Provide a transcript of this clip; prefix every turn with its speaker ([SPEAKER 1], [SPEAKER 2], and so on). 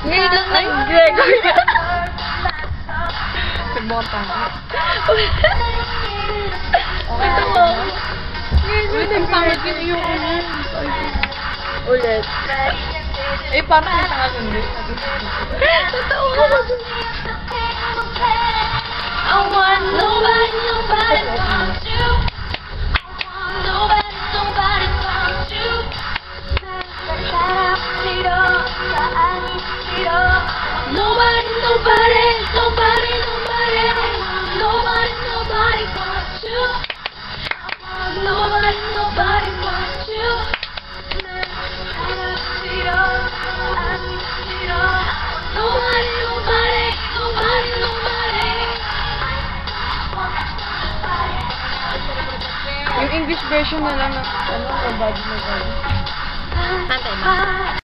[SPEAKER 1] Ngayon lang nag-Gregory.
[SPEAKER 2] Nagbota.
[SPEAKER 1] Okay, ito. Ngayon lang
[SPEAKER 2] Pangit yung iyo ko na.
[SPEAKER 1] Ulit.
[SPEAKER 2] Eh, parang hindi ka hindi.
[SPEAKER 1] Totoo ka. I want nobody but you. Nobody but you. Nobody but you. Nobody but you.
[SPEAKER 2] Yung English version na lang ng ano, body na gano'n.
[SPEAKER 1] Antay ba?